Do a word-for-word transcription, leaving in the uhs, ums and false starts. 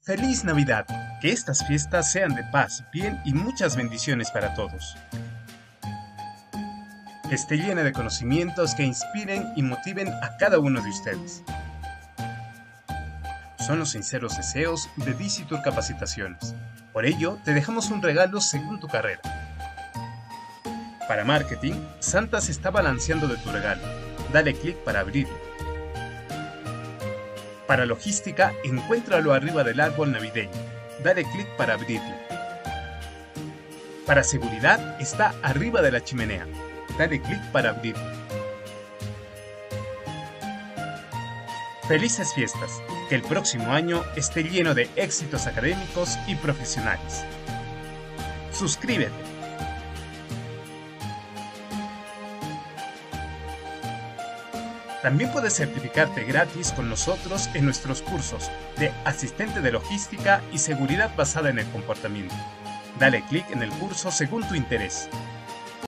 Feliz Navidad. Que estas fiestas sean de paz, bien y muchas bendiciones para todos. Esté llena de conocimientos que inspiren y motiven a cada uno de ustedes. Son los sinceros deseos de Dicitur Capacitaciones. Por ello, te dejamos un regalo según tu carrera. Para marketing, Santa se está balanceando de tu regalo. Dale clic para abrirlo. Para logística, encuéntralo arriba del árbol navideño. Dale clic para abrirlo. Para seguridad, está arriba de la chimenea. Dale clic para abrirlo. Felices fiestas. Que el próximo año esté lleno de éxitos académicos y profesionales. Suscríbete. También puedes certificarte gratis con nosotros en nuestros cursos de asistente de logística y seguridad basada en el comportamiento. Dale clic en el curso según tu interés.